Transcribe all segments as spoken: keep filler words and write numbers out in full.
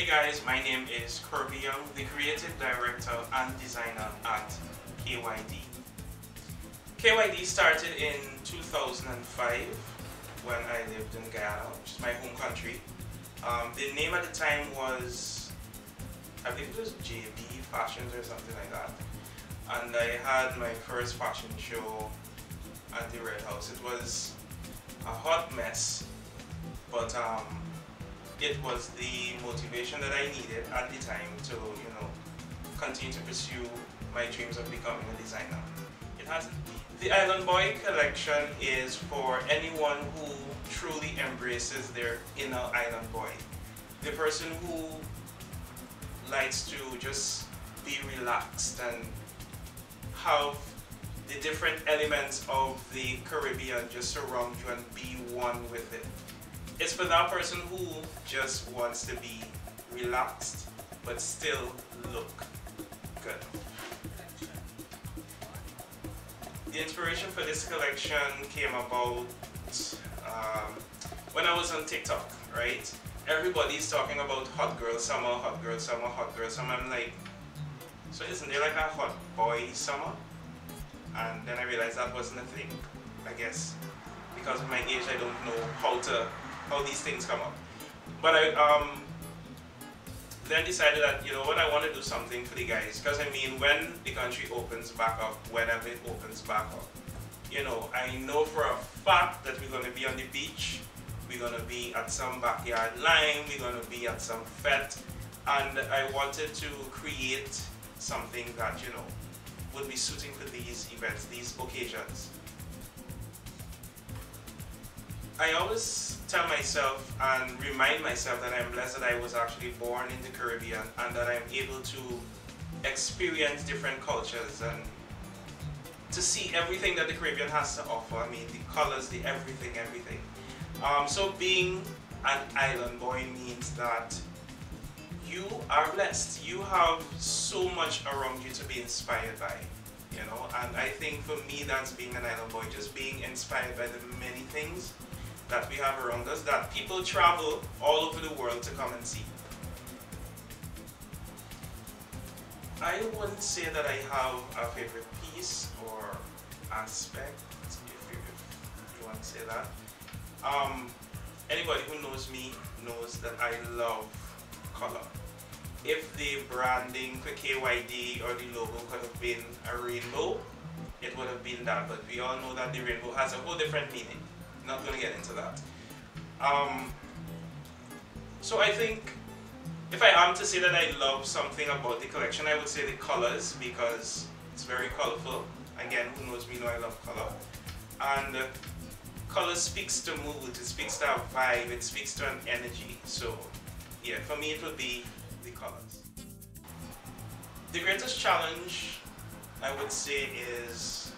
Hey guys, my name is Kerby Young, the creative director and designer at K Y D. K Y D started in two thousand five when I lived in Guyana, which is my home country. Um, the name at the time was, I believe it was J B Fashions or something like that. And I had my first fashion show at the Red House. It was a hot mess, but um, it was the motivation that I needed at the time to, you know, continue to pursue my dreams of becoming a designer. It has the Island Boy collection is for anyone who truly embraces their inner island boy. The person who likes to just be relaxed and have the different elements of the Caribbean just surround you and be one with it. It's for that person who just wants to be relaxed but still look good. The inspiration for this collection came about um, when I was on TikTok, right? Everybody's talking about hot girl summer, hot girl summer, hot girl summer. I'm like, so isn't there like a hot boy summer? And then I realized that wasn't a thing. I guess because of my age, I don't know how to how these things come up. But I um, then decided that, you know what, I want to do something for the guys. Because I mean, when the country opens back up, whenever it opens back up, you know, I know for a fact that we're going to be on the beach, we're going to be at some backyard line, we're going to be at some fete, and I wanted to create something that, you know, would be suiting for these events, these occasions. I always tell myself and remind myself that I'm blessed that I was actually born in the Caribbean and that I'm able to experience different cultures and to see everything that the Caribbean has to offer. I mean, the colors, the everything, everything. Um, so being an island boy means that you are blessed. You have so much around you to be inspired by, you know, and I think for me that's being an island boy, just being inspired by the many things that we have around us that people travel all over the world to come and see. I wouldn't say that I have a favorite piece or aspect, if you, if you want to say that. Um, anybody who knows me knows that I love color. If the branding for K Y D or the logo could have been a rainbow, it would have been that, but we all know that the rainbow has a whole different meaning. Not going to get into that. Um, so I think if I am to say that I love something about the collection, I would say the colors, because it's very colorful. Again, who knows me know I love color. And uh, color speaks to mood, it speaks to a vibe, it speaks to an energy. So yeah, for me it would be the colors. The greatest challenge I would say is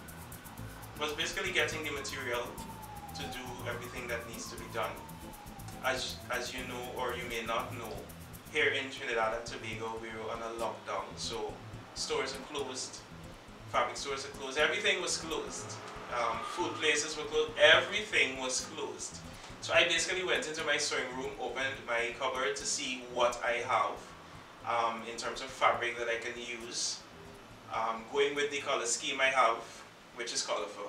was basically getting the material to do everything that needs to be done. As, as you know, or you may not know, here in Trinidad and Tobago we're on a lockdown, so stores are closed, fabric stores are closed, everything was closed. Um, food places were closed, everything was closed. So I basically went into my sewing room, opened my cupboard to see what I have um, in terms of fabric that I can use, um, going with the color scheme I have, which is colorful.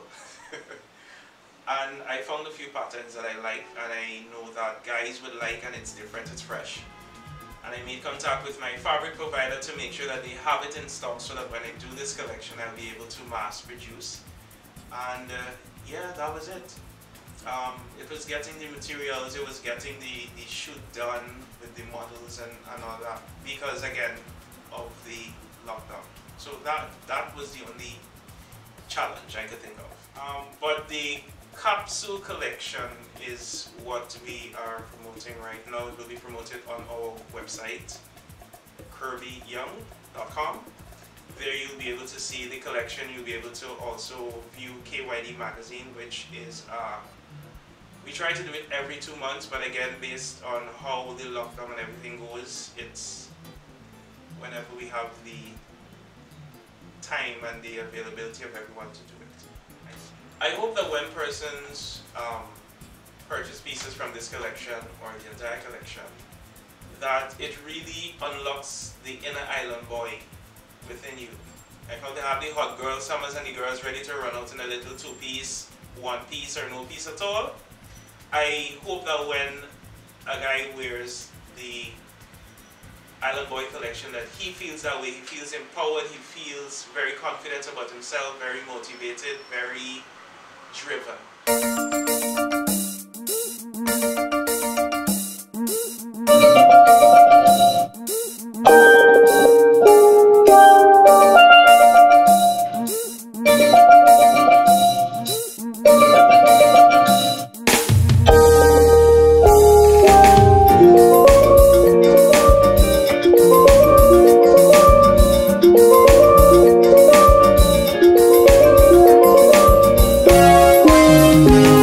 And I found a few patterns that I like and I know that guys would like, and it's different, it's fresh. And I made contact with my fabric provider to make sure that they have it in stock so that when I do this collection I'll be able to mass produce. And uh, yeah, that was it. Um, it was getting the materials, it was getting the, the shoot done with the models and, and all that, because again of the lockdown. So that, that was the only challenge I could think of. Um, but the capsule collection is what we are promoting right now. It will be promoted on our website, kerby young dot com. There you'll be able to see the collection. You'll be able to also view K Y D magazine, which is, uh, we try to do it every two months, but again, based on how the lockdown and everything goes, it's whenever we have the time and the availability of everyone to do it. I hope that when persons um, purchase pieces from this collection or the entire collection, that it really unlocks the inner island boy within you. Like how they have the hot girl summers and the girls ready to run out in a little two-piece, one-piece or no piece at all. I hope that when a guy wears the Island Boy collection that he feels that way. He feels empowered, he feels very confident about himself, very motivated, very driven. Thank you.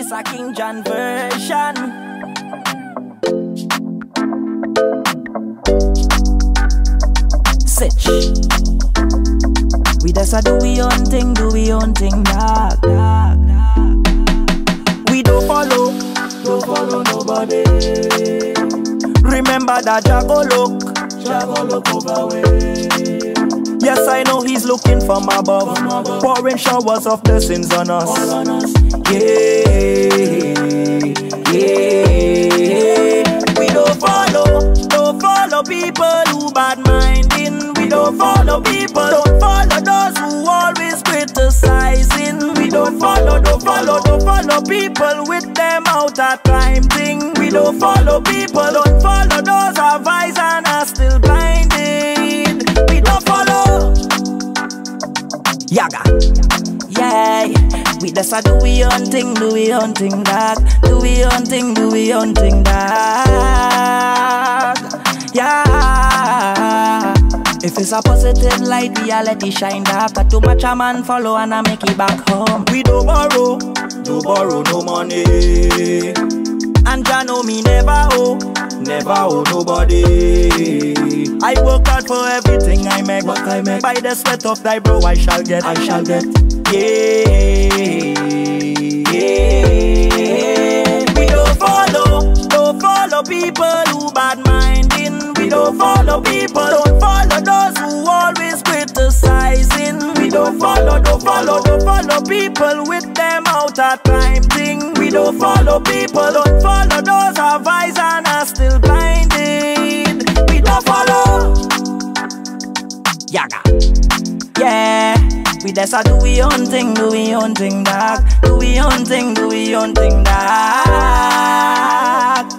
This a King John version. Sitch. We just a do we own thing, do we own thing, dog, dog, dog. We don't follow, don't follow nobody. Remember that Jago look, Jago look over way. Yes, I know he's looking from above, from above. Pouring showers of blessings on us. On us. Yeah, yeah. We don't follow, don't follow people who bad minding. We don't follow people, don't follow those who always criticizing. We don't follow, don't follow, don't follow people with them out at crime thing. We don't follow people, don't follow those who have eyes and are still blinded. We don't follow Yaga. Yeah, we just a do we own thing, do we own thing, dog. Do we own thing, do we own thing, dog. Yeah. If it's a positive light, we a let it shine dark. Got too much a man follow and I make it back home. We don't borrow, don't borrow no money. And ya know me never owe, never owe nobody. I work hard for everything I make, what I make. By the sweat of thy brow I shall get, I shall get. Yeah, yeah. We don't follow, don't follow people who bad minding. We don't follow people, don't follow those who always criticizing. We don't follow, don't follow, don't follow people with them out at crime thing. We don't follow people, don't follow those who have eyes and are still blinded. We don't follow Yaga. Yeah, we just a do we own thing, do we own thing, dog. Do we own thing, do we own thing, dog.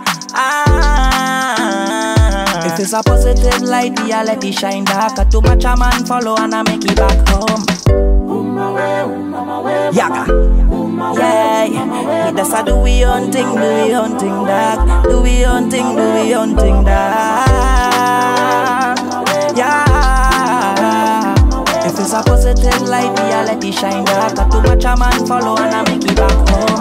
Ah. If it's a positive light, we a let it shine dark. Got too much a man follow and I make it back home. Yaga. Yeah, we just a do we own thing, do we own thing, dog. Do we own thing, do we own thing, dog. Yeah. If it's a positive light, we a let it shine dark. Got too much a man follow and I make it back home.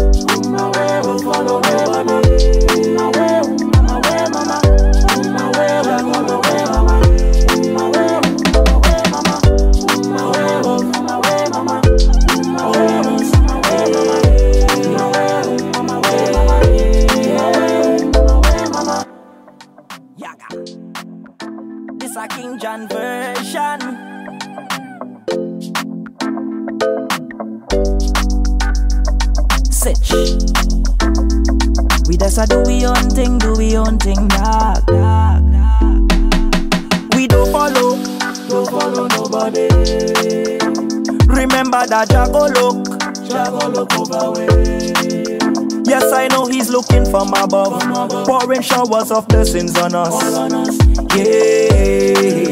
Yaga. This a King John version. Sitch. We just a do we own thing, do we own thing, dog, dog, dog. We don't follow, don't follow nobody. Remember that Jago look, Jago look over way. Yes, I know he's looking from above, from above. Pouring showers of blessings on us. On us. Yeah.